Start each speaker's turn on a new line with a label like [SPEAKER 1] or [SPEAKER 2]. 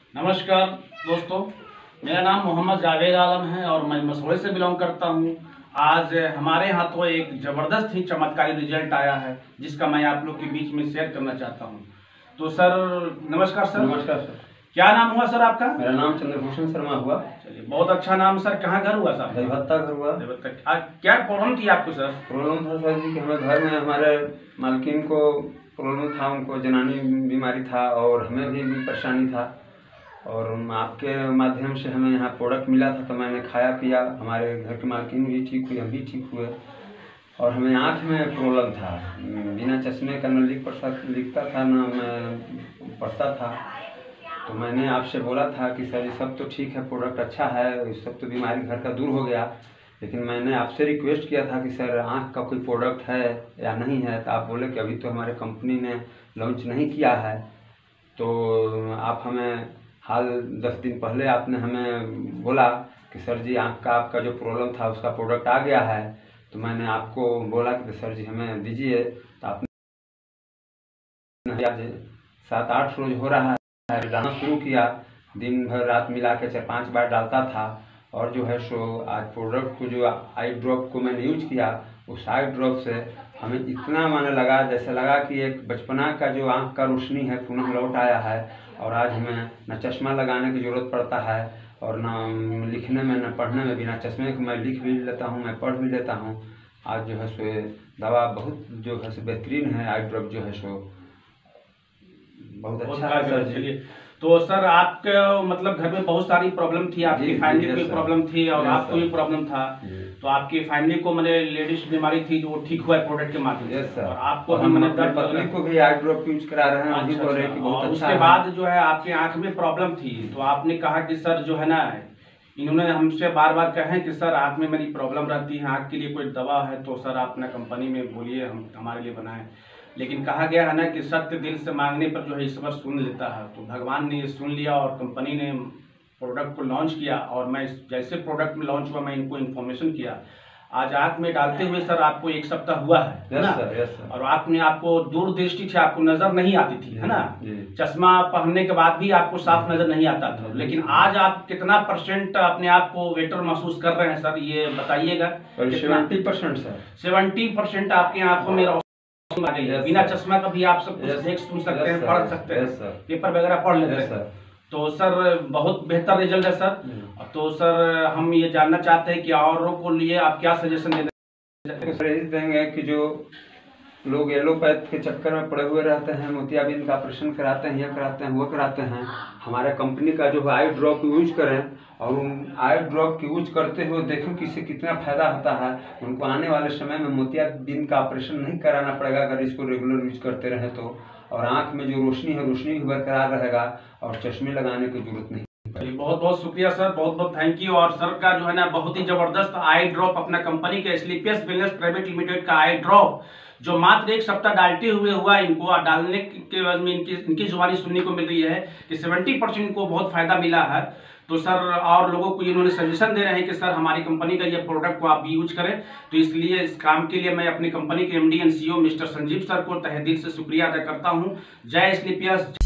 [SPEAKER 1] नमस्कार दोस्तों, मेरा नाम मोहम्मद जावेद आलम है और मैं मसौड़े से बिलोंग करता हूं। आज हमारे यहाँ तो एक ज़बरदस्त ही चमत्कारी रिजल्ट आया है जिसका मैं आप लोग के बीच में शेयर करना चाहता हूं। तो सर नमस्कार सर।
[SPEAKER 2] नमस्कार सर।
[SPEAKER 1] क्या नाम हुआ सर आपका?
[SPEAKER 2] मेरा नाम चंद्रभूषण शर्मा हुआ।
[SPEAKER 1] चलिए, बहुत अच्छा नाम सर। कहाँ घर हुआ सर?
[SPEAKER 2] देवहत्ता घर हुआ।
[SPEAKER 1] देवहत्ता। क्या प्रॉब्लम थी आपको सर?
[SPEAKER 2] प्रॉब्लम था सर जी कि हमें घर में हमारे मालकिन को प्रॉब्लम था, उनको जनानी बीमारी था और हमें भी परेशानी था। और आपके माध्यम से हमें यहाँ प्रोडक्ट मिला था तो मैंने खाया पिया, हमारे घर की मालकिन भी ठीक हुई, हम भी ठीक हुए। और हमें आँख में प्रॉब्लम था, बिना चश्मे का न लिखता था न मैं पढ़ता था। तो मैंने आपसे बोला था कि सर ये सब तो ठीक है, प्रोडक्ट अच्छा है, ये सब तो बीमारी घर का दूर हो गया, लेकिन मैंने आपसे रिक्वेस्ट किया था कि सर आँख का कोई प्रोडक्ट है या नहीं है। तो आप बोले कि अभी तो हमारे कंपनी ने लॉन्च नहीं किया है। तो आप हमें हाल 10 दिन पहले आपने हमें बोला कि सर जी आँख का आपका जो प्रॉब्लम था उसका प्रोडक्ट आ गया है। तो मैंने आपको बोला कि सर जी हमें दीजिए। तो आपने 7-8 रोज हो रहा है डालना शुरू किया, दिन भर रात मिला के 4-5 बार डालता था। और जो है सो आज प्रोडक्ट को जो आई ड्रॉप को मैंने यूज किया, उस आई ड्रॉप से हमें इतना माने लगा, जैसे लगा कि एक बचपना का जो आँख का रोशनी है पुनः लौट आया है। और आज हमें न चश्मा लगाने की ज़रूरत पड़ता है और न लिखने में न पढ़ने में, बिना चश्मे के मैं लिख भी लेता हूँ, मैं पढ़ भी लेता हूँ। आज जो है सो दवा बहुत जो है सो बेहतरीन है, आई ड्रॉप जो है सो बहुत अच्छा है सर जी।
[SPEAKER 1] तो सर आपके मतलब घर में बहुत सारी प्रॉब्लम थी, आपकी फैमिली की प्रॉब्लम थी और आपको भी प्रॉब्लम था। तो आपकी फैमिली को मैंने लेडीज बीमारी थी जो ठीक हुआ है प्रोडक्ट के माध्यम से, और आपको भी मैंने
[SPEAKER 2] पत्नी को भी आई ड्रॉप यूज करा रहे हैं।
[SPEAKER 1] अच्छा, और उसके बाद जो है आपकी आंख में प्रॉब्लम थी, तो आपने कहा कि सर जो है ना, इन्होंने हमसे बार बार कहे कि सर आँख में मेरी प्रॉब्लम रहती है, आँख के लिए कोई दवा है तो सर आप अपना कंपनी में बोलिए, हम हमारे लिए बनाएं। लेकिन कहा गया है ना कि सत्य दिल से मांगने पर जो है ईश्वर सुन लेता है। तो भगवान ने सुन लिया और कंपनी ने प्रोडक्ट को लॉन्च किया। और मैं जैसे प्रोडक्ट में लॉन्च हुआ मैं इनको इन्फॉर्मेशन किया। आज आँख में डालते हुए सर आपको 1 सप्ताह हुआ है ना? और आपको दूरदृष्टि थी, आपको नजर नहीं आती थी, है ना? चश्मा पहनने के बाद भी आपको साफ नजर नहीं आता था। लेकिन आज आप कितना % अपने आप को बेटर महसूस कर रहे हैं सर, ये बताइएगा।
[SPEAKER 2] 70% सर।
[SPEAKER 1] 70% आपकी आंखों में आ गई है। बिना चश्मा का भी आप सब कुछ देख सुन सकते हैं, पढ़ सकते हैं, पेपर वगैरह पढ़ लेते हैं। तो सर बहुत बेहतर रिजल्ट है सर। तो सर हम ये जानना चाहते हैं कि औरों को लिए आप क्या सजेशन
[SPEAKER 2] देंगे कि जो लोग एलोपैथ के चक्कर में पड़े हुए रहते हैं, मोतियाबिंद का ऑपरेशन कराते हैं, यह कराते हैं, वो कराते हैं, हमारे कंपनी का जो आई ड्रॉप यूज करें और उन आई ड्रॉप की यूज करते हुए देखें कि इससे कितना फायदा होता है। उनको आने वाले समय में मोतियाबिंद का ऑपरेशन नहीं कराना पड़ेगा अगर इसको रेगुलर यूज करते रहे तो। और आँख में जो रोशनी है, रोशनी भी बरकरार रहेगा और चश्मे लगाने की जरूरत नहीं।
[SPEAKER 1] बहुत बहुत शुक्रिया सर, बहुत बहुत थैंक यू। और सर का जो है ना बहुत ही जबरदस्त आई ड्रॉप, अपना कंपनी के स्लीपियस वेलनेस प्राइवेट लिमिटेड का आई ड्रॉप जो मात्र 1 सप्ताह डालते हुए हुआ, इनको डालने के बाद में इनकी जुबानी सुनने को मिल रही है कि 70% को बहुत फायदा मिला है। तो सर और लोगों को इन्होंने सजेशन दे रहे हैं कि सर हमारी कंपनी का ये प्रोडक्ट को आप भी यूज करें। तो इसलिए इस काम के लिए मैं अपनी कंपनी के MD and CEO mister Sanjeev sir को तहे दिल से शुक्रिया अदा करता हूँ। जय स्लीपियस।